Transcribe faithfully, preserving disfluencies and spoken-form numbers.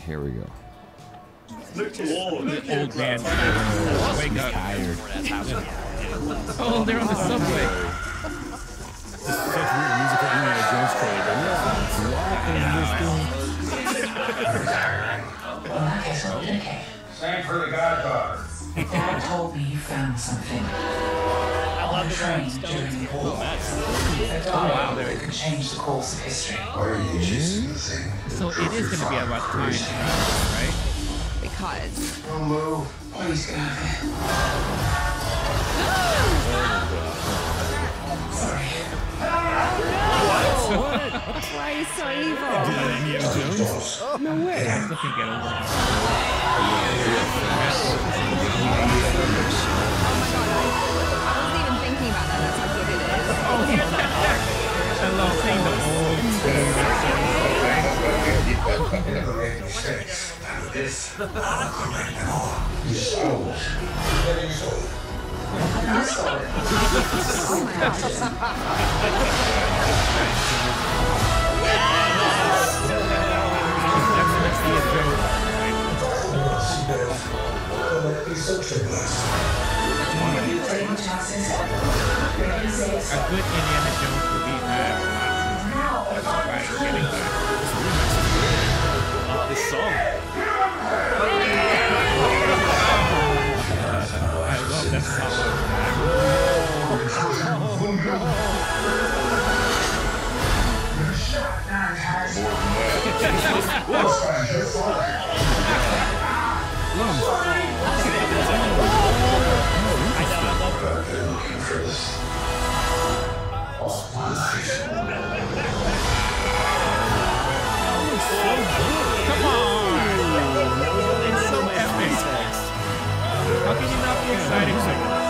Here we go. The old man. Wake up. Tired. Oh, they're on the subway. This is such weird musical Indiana Jones trailer. Well, I guess I'll dedicate. Same for the Godfather. Dad told me you found something. I love the Train during the war. A dial that could change the course of history. Why are you chasing the thing? So it is going to be about time, right? Because. Don't move. Please get out of here. Sorry. Why are you so evil? Indiana Jones? No way. I still can't get over it. Oh my god, I, I wasn't even thinking about that. That's how good it is. Oh, I love seeing the old Never made mistakes. Out of this, I'll correct them all. You stole it. Then you stole it. I saw it. Oh my gosh. Taking chances. A good Indiana Jones would be that. Right, getting that. This song. I love that song. Looking for this. All my life. Come on! It's so epic. How can you not be excited?